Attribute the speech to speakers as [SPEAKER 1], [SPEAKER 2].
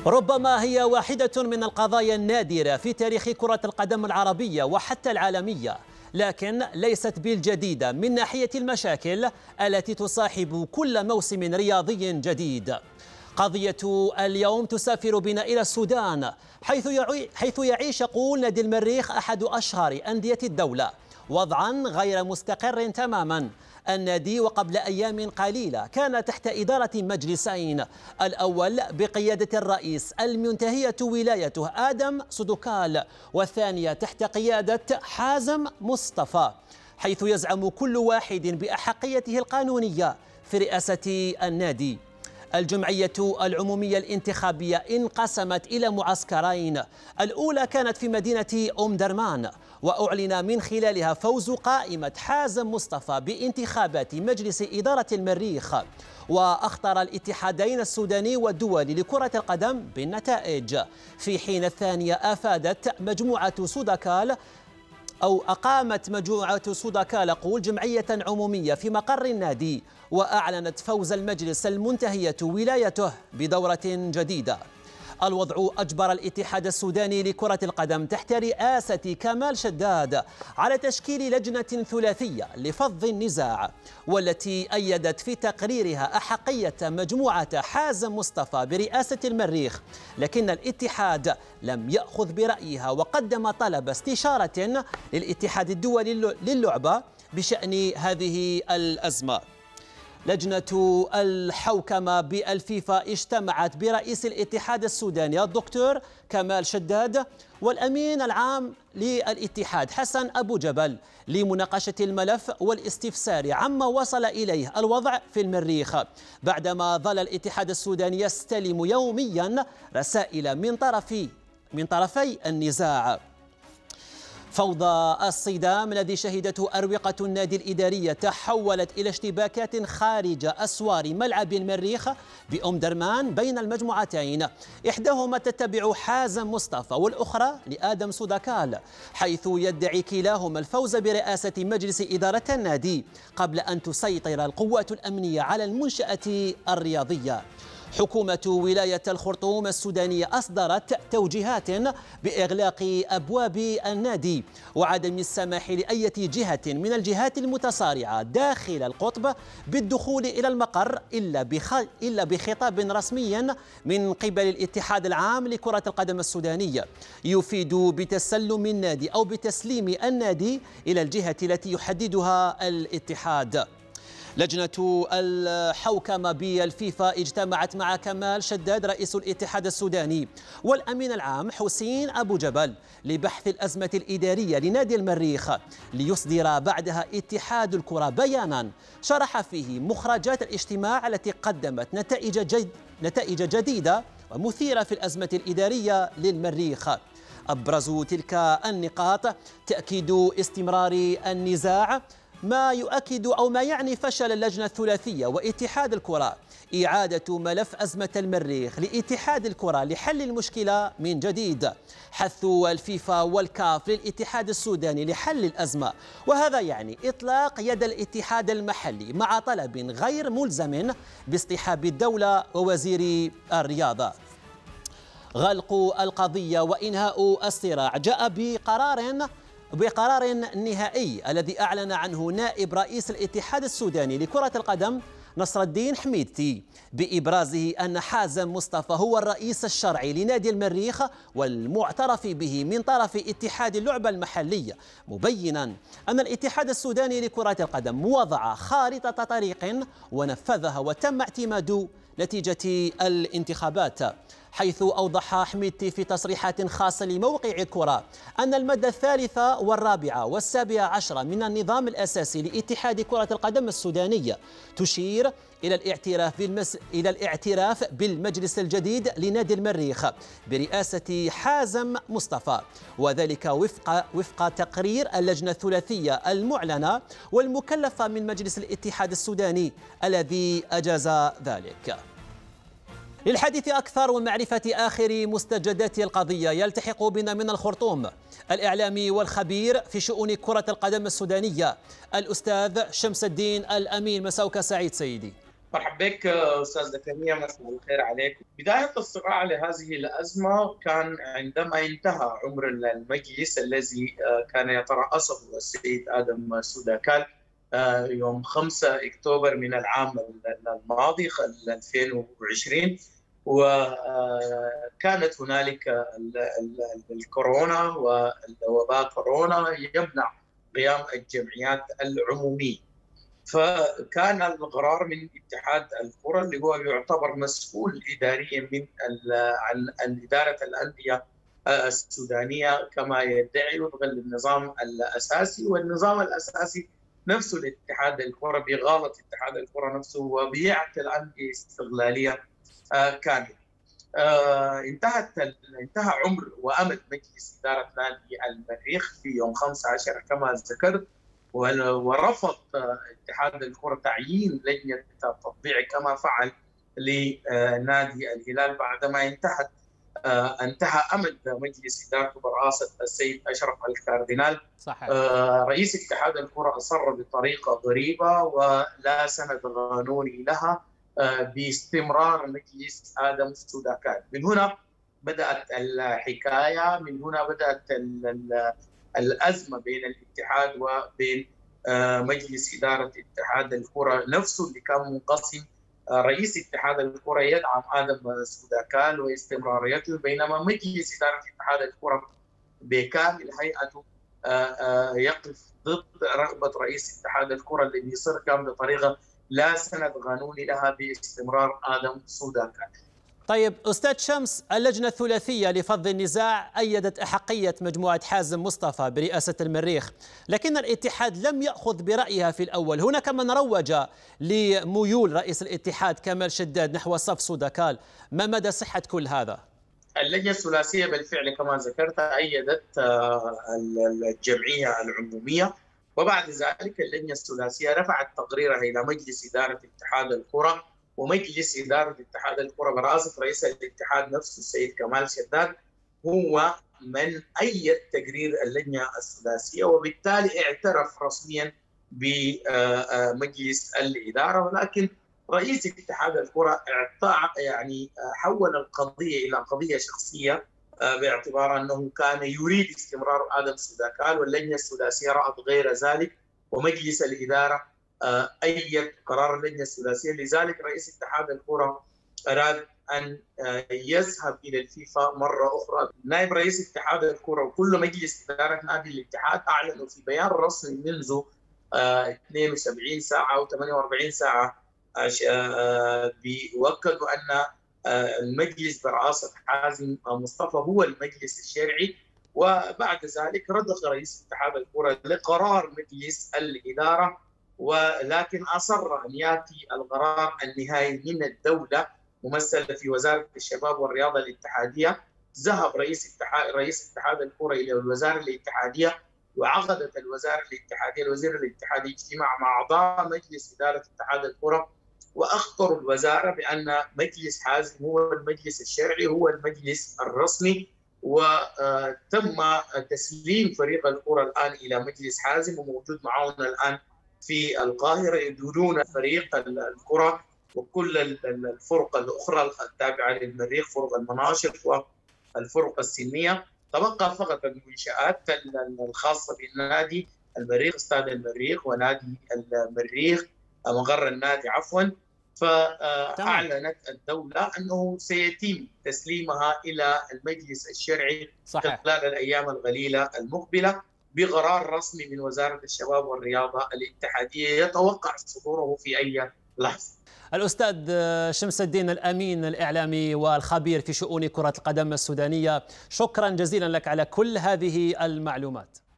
[SPEAKER 1] ربما هي واحدة من القضايا النادرة في تاريخ كرة القدم العربية وحتى العالمية، لكن ليست بالجديدة من ناحية المشاكل التي تصاحب كل موسم رياضي جديد. قضية اليوم تسافر بنا إلى السودان، حيث يعيش يقول نادي المريخ أحد أشهر أندية الدولة وضعا غير مستقر تماما. النادي وقبل أيام قليلة كان تحت إدارة مجلسين، الأول بقيادة الرئيس المنتهية ولايته آدم سودوكال، والثانية تحت قيادة حازم مصطفى، حيث يزعم كل واحد بأحقيته القانونية في رئاسة النادي. الجمعية العمومية الانتخابية انقسمت إلى معسكرين، الأولى كانت في مدينة أم درمان، وأعلن من خلالها فوز قائمة حازم مصطفى بانتخابات مجلس إدارة المريخ، وأخطر الاتحادين السوداني والدولي لكرة القدم بالنتائج، في حين الثانية أفادت مجموعة سوداكال أقامت مجموعة سوداكال جمعية عمومية في مقر النادي، وأعلنت فوز المجلس المنتهية ولايته بدورة جديدة. الوضع أجبر الاتحاد السوداني لكرة القدم تحت رئاسة كمال شداد على تشكيل لجنة ثلاثية لفض النزاع، والتي أيدت في تقريرها أحقية مجموعة حازم مصطفى برئاسة المريخ، لكن الاتحاد لم يأخذ برأيها وقدم طلب استشارة للاتحاد الدولي للعبة بشأن هذه الأزمة. لجنة الحوكمة بالفيفا اجتمعت برئيس الاتحاد السوداني الدكتور كمال شداد والأمين العام للاتحاد حسن أبو جبل لمناقشة الملف والاستفسار عما وصل إليه الوضع في المريخ، بعدما ظل الاتحاد السوداني يستلم يوميا رسائل من طرفي النزاع. فوضى الصدام الذي شهدته أروقة النادي الإدارية تحولت إلى اشتباكات خارج أسوار ملعب المريخ بأم درمان بين المجموعتين، إحداهما تتبع حازم مصطفى والأخرى لآدم سوداكال، حيث يدعي كلاهما الفوز برئاسة مجلس إدارة النادي قبل أن تسيطر القوات الأمنية على المنشأة الرياضية. حكومة ولاية الخرطوم السودانية أصدرت توجيهات بإغلاق أبواب النادي وعدم السماح لأي جهة من الجهات المتصارعة داخل القطب بالدخول إلى المقر إلا بخطاب رسمي من قبل الاتحاد العام لكرة القدم السودانية يفيد بتسلم النادي أو بتسليم النادي إلى الجهة التي يحددها الاتحاد. لجنة الحوكمة بالفيفا اجتمعت مع كمال شداد رئيس الاتحاد السوداني والأمين العام حسين أبو جبل لبحث الأزمة الإدارية لنادي المريخ، ليصدر بعدها اتحاد الكرة بيانا شرح فيه مخرجات الاجتماع التي قدمت نتائج جديدة ومثيرة في الأزمة الإدارية للمريخ. أبرز تلك النقاط تأكيد استمرار النزاع، ما يؤكد أو ما يعني فشل اللجنة الثلاثية واتحاد الكرة إعادة ملف أزمة المريخ لاتحاد الكرة لحل المشكلة من جديد، حث الفيفا والكاف للاتحاد السوداني لحل الأزمة، وهذا يعني إطلاق يد الاتحاد المحلي مع طلب غير ملزم باصطحاب الدولة ووزير الرياضة. غلق القضية وإنهاء الصراع جاء بقرار نهائي الذي أعلن عنه نائب رئيس الاتحاد السوداني لكرة القدم نصر الدين حميدتي بإبرازه أن حازم مصطفى هو الرئيس الشرعي لنادي المريخ والمعترف به من طرف اتحاد اللعبة المحلية، مبينا أن الاتحاد السوداني لكرة القدم وضع خارطة طريق ونفذها وتم اعتماد نتيجة الانتخابات، حيث أوضح حميدتي في تصريحات خاصة لموقع الكرة أن المادة 3 و4 و17 من النظام الأساسي لاتحاد كرة القدم السودانية تشير إلى الاعتراف بالمجلس الجديد لنادي المريخ برئاسة حازم مصطفى، وذلك وفق تقرير اللجنة الثلاثية المعلنة والمكلفة من مجلس الاتحاد السوداني الذي أجاز ذلك. للحديث أكثر ومعرفة آخر مستجدات القضية يلتحق بنا من الخرطوم الإعلامي والخبير في شؤون كرة القدم السودانية الأستاذ شمس الدين الأمين. مساءك سعيد سيدي.
[SPEAKER 2] مرحبا بك استاذ زكريا، مساء الخير عليك. بدايه الصراع لهذه الازمه كان عندما انتهى عمر المجلس الذي كان يترأسه السيد ادم سوداكال يوم 5 اكتوبر من العام الماضي 2020. وكانت هنالك الكورونا ووباء كورونا يمنع قيام الجمعيات العموميه. فكان القرار من اتحاد الكرة اللي هو يعتبر مسؤول إداريا عن إدارة الأندية السودانية كما يدعي وفقا للنظام الأساسي، والنظام الأساسي نفسه لاتحاد الكرة بغالة اتحاد الكرة نفسه وبيعطي الأندية استغلالية كاملة. انتهى عمر وأمد مجلس إدارة نادي المريخ في يوم 15 كما ذكرت، ورفض اتحاد الكرة تعيين لجنة التطبيع كما فعل لنادي الهلال بعدما انتهى أمد مجلس إدارته برئاسة السيد أشرف الكاردينال.
[SPEAKER 1] صحيح.
[SPEAKER 2] رئيس اتحاد الكرة أصر بطريقة غريبة ولا سند قانوني لها باستمرار مجلس آدم سوداكال. من هنا بدأت الحكاية، من هنا بدأت الأزمة بين الاتحاد وبين مجلس إدارة اتحاد الكرة نفسه اللي كان منقسم. رئيس اتحاد الكرة يدعم آدم سوداكال واستمراريته، بينما مجلس إدارة اتحاد الكرة بكامل هيئته يقف ضد رغبة رئيس اتحاد الكرة اللي بيصر كان بطريقة لا سند قانوني لها باستمرار آدم سوداكال.
[SPEAKER 1] طيب أستاذ شمس، اللجنة الثلاثية لفض النزاع أيدت أحقية مجموعة حازم مصطفى برئاسة المريخ، لكن الاتحاد لم يأخذ برأيها في الأول. هناك من روج لميول رئيس الاتحاد كمال شداد نحو صف سوداكال، ما مدى صحة كل هذا؟
[SPEAKER 2] اللجنة الثلاثية بالفعل كما ذكرت أيدت الجمعية العمومية، وبعد ذلك اللجنة الثلاثية رفعت تقريرها إلى مجلس إدارة اتحاد الكرة، ومجلس إدارة اتحاد الكرة برئاسة رئيس الاتحاد نفسه السيد كمال شداد هو من أيد تقرير اللجنة الثلاثية، وبالتالي اعترف رسميا بمجلس الإدارة. ولكن رئيس اتحاد الكرة حول القضية إلى قضية شخصية باعتبار أنه كان يريد استمرار آدم سوداكال، واللجنة الثلاثية رأت غير ذلك، ومجلس الإدارة أيد قرار اللجنة الثلاثية. لذلك رئيس اتحاد الكرة أراد أن يذهب إلى الفيفا مرة أخرى. نائب رئيس اتحاد الكرة وكل مجلس إدارة نادي الاتحاد أعلنوا في بيان رسمي منذ 72 ساعة أو 48 ساعة بيؤكدوا أن المجلس برئاسة حازم مصطفى هو المجلس الشرعي. وبعد ذلك رضخ رئيس اتحاد الكرة لقرار مجلس الإدارة، ولكن أصر أن يأتي القرار النهائي من الدولة ممثلة في وزارة الشباب والرياضة الاتحادية. ذهب رئيس اتحاد الكرة إلى الوزارة الاتحادية، وعقدت الوزير الاتحادي اجتماع مع أعضاء مجلس إدارة اتحاد الكرة، وأخطروا الوزارة بأن مجلس حازم هو المجلس الشرعي، هو المجلس الرسمي. وتم تسليم فريق الكرة الآن إلى مجلس حازم، وموجود معنا الآن في القاهرة يديرون فريق الكرة وكل الفرق الأخرى التابعة للمريخ، فرق المناشط والفرق السنية. تبقى فقط المنشآت الخاصة بالنادي المريخ، استاد المريخ ونادي المريخ مقر النادي عفوا. فأعلنت الدولة أنه سيتم تسليمها إلى المجلس الشرعي خلال الأيام القليلة المقبلة بقرار رسمي من وزارة الشباب والرياضة الاتحادية يتوقع صدوره في أي لحظة.
[SPEAKER 1] الأستاذ شمس الدين الأمين الإعلامي والخبير في شؤون كرة القدم السودانية، شكرا جزيلا لك على كل هذه المعلومات.